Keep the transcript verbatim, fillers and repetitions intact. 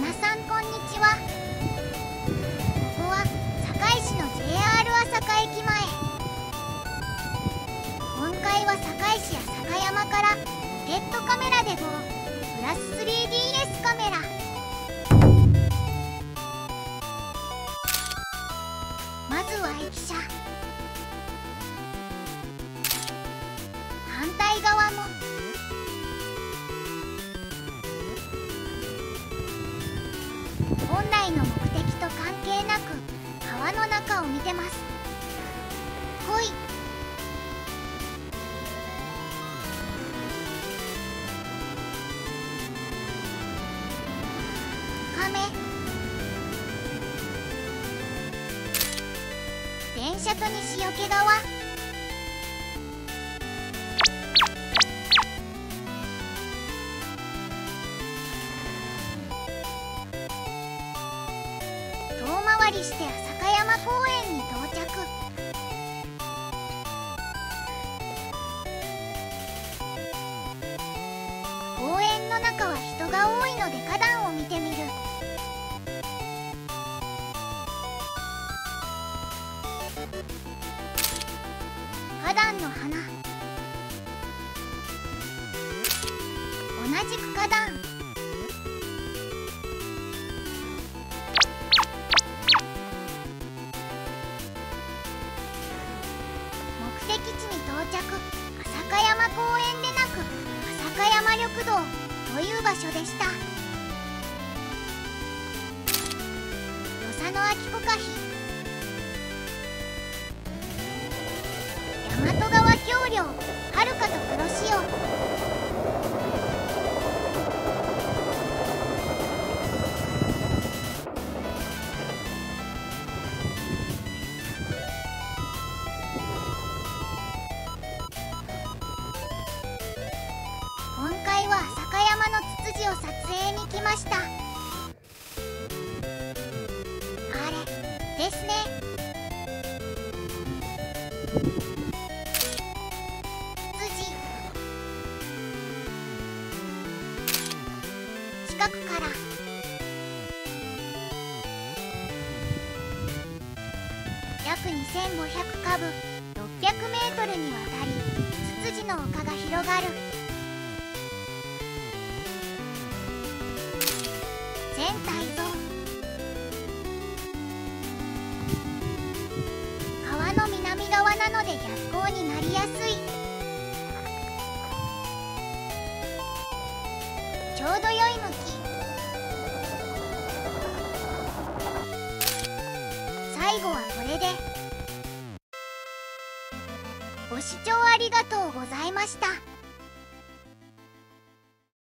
皆さんこんにちは。ここは堺市の ジェイアール 朝霞駅前。今回は堺市や坂山からポケットカメラで ゴー プラス スリーディーエス カメラ。まずは駅舎、反対側も本来の目的と関係なく川の中を見てます。ほい。亀。電車と西桶川。遠回りして朝霞山公園に到着。公園の中は人が多いので花壇を見てみる。花壇の花。同じく花壇。目的地に到着。朝霞山公園でなく朝霞山緑道という場所でした。与謝野秋子歌碑。大和川橋梁、はるかと黒潮。今回は朝霞山のツツジを撮影に来ました。あれですね。近くから約にせんごひゃくかぶ、ろっぴゃくメートルにわたりツツジの丘が広がる。全体像。川の南側なので逆光になりやすい。ちょうど良い向き。最後はこれで。ご視聴ありがとうございました。